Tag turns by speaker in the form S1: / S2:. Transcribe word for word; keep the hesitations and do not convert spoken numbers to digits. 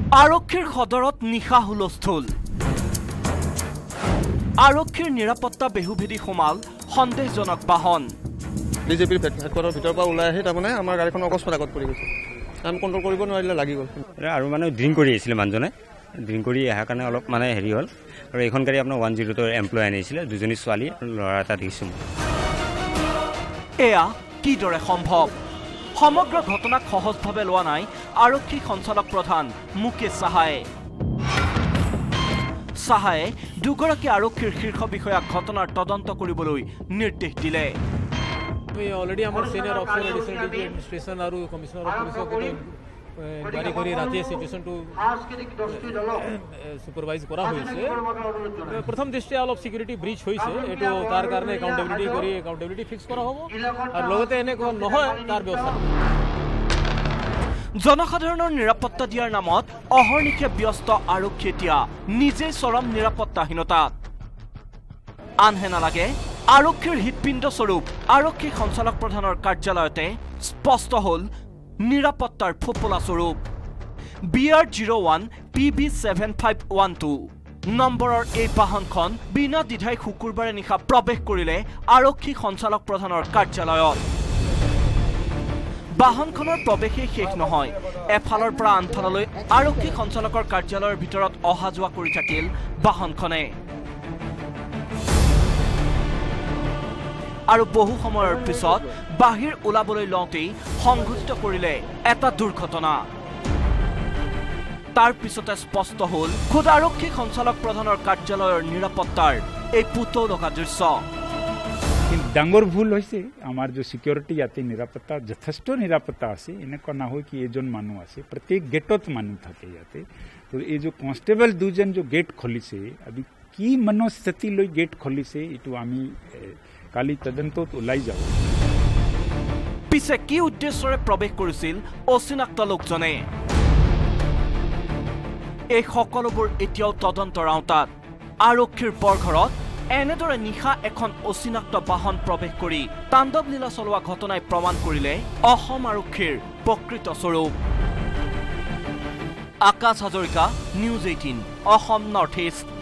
S1: আৰক্ষীৰ সদৰত নিশা হুলস্থুল আৰক্ষীৰ নিৰাপত্তা বেহুভেদি সোমাল সন্দেহজনক বাহন
S2: বিজেপিৰ হেডকোৱাৰ্টাৰৰ ভিতৰৰ পৰা ওলাই আহি তাৰমানে আমাৰ গাড়ীখন অকস্মাত আগত পৰি গৈছে আমি কণ্ট্ৰল কৰিব নোৱাৰিলে লাগি গ'ল
S3: আৰু মানে ড্ৰিংক কৰি আহিছিলে মানুহজনে ড্ৰিংক কৰি অহাৰ কাৰণে অলপ মানে হেৰি হ'ল আৰু এইখন গাড়ী আপোনাৰ ওৱান জিৰ' টুৰ এমপ্লয় আনিছিলে দুজনী ছোৱালী ল'ৰা এটা দেখিছোঁ
S1: এয়া কিদৰে সম্ভৱ সমগ্ৰ ঘটনাক সহজভাৱে লোৱা নাই আৰক্ষী সঞ্চালক প্ৰধান মুকেশ সাহায়ে সাহায়ে দুগৰাকী আৰক্ষীৰ শীৰ্ষ বিষয়াক ঘটনাৰ তদন্ত কৰিবলৈ নিৰ্দেশ দিলে
S4: অলৰেডি আমাৰ senior officer additional DG administration আৰু কমিশনাৰ অফ পুলিচক ইনকুৱাৰী কৰি ৰাতিয়ে চিটুৱেশ্যনটো ছুপাৰভাইজ কৰা হৈছে প্ৰথম দৃষ্টিয়ে অলপ ছিকিউৰিটি ব্ৰিচ হৈছে এইটো তাৰ কাৰণে একাউণ্টেবিলিটি কৰি একাউণ্টেবিলিটি ফিক্স কৰা হ'ব আৰু লগতে এনেকুৱা নহয় তাৰ ব্যৱস্থা
S1: জনসাধাৰণৰ নিৰাপত্তা দিয়াৰ নামত অহৰ্নিশে ব্যস্ত আৰক্ষী এতিয়া নিজেই চৰম নিৰাপত্তাহীনতাত আনহে নালাগে আৰক্ষীৰ হৃদপিণ্ড স্বৰূপ আৰক্ষী সঞ্চালক প্ৰধানৰ কাৰ্যালয়তে স্পষ্ট হ'ল নিৰাপত্তাৰ ফোপোলা স্বৰূপ B R zero' one P B seven five one two নম্বৰৰ এই বাহনখন বিনা দ্বিধাই শুকুৰবাৰে নিশা প্ৰৱেশ কৰিলে আৰক্ষী সঞ্চালক প্ৰধানৰ কাৰ্যালয়ত বাহনখনৰ প্ৰৱেশেই শেষ নহয় এফালৰ পৰা আনফাললৈ আৰক্ষী সঞ্চালকৰ কাৰ্যালয়ৰ ভিতৰত অহা যোৱা কৰি থাকিল বাহনখনে আৰু বহু সময়ৰ পিছত বাহিৰ ওলাবলৈ লওঁতেই সংঘটিত কৰিলে এটা দুৰ্ঘটনা তাৰ পিছতে স্পষ্ট হ'ল খুদ আৰক্ষী সঞ্চালক প্ৰধানৰ কাৰ্যালয়ৰ নিৰাপত্তাৰ এই পুতৌ লগা দৃশ্য
S5: ডাঙৰ ভুল হৈছে আমাৰ যে সিকিউৰিটি ইয়াতে নিৰাপত্তা যথেষ্ট নিৰাপত্তা আছে এনেকুৱা নহয় কি এজন মানুহ আছে প্ৰত্যেক গেটত মানুহ থাকে ইয়াতে তো এই যে কনষ্টেবল দুজন যে গেট খুলিছে আজি কি মনস্থিতি লৈ গেট খুলিছে এইটো আমি কালি তদন্তত ওলাই যাব
S1: পিছে কি উদ্দেশ্যৰে প্ৰৱেশ কৰিছিল অচিনাক্ত লোকজনে এই সকলোবোৰ এতিয়াও তদন্তৰ আওতাত আৰক্ষীৰ পৰঘৰত এনেদৰে নিশা এখন অচিনাক্ত বাহন প্ৰৱেশ কৰি তাণ্ডৱ লীলা চলোৱা ঘটনাই প্ৰমাণ কৰিলে অসম আৰক্ষীৰ প্ৰকৃত স্বৰূপ Akash Hazarika news eighteen Assam north east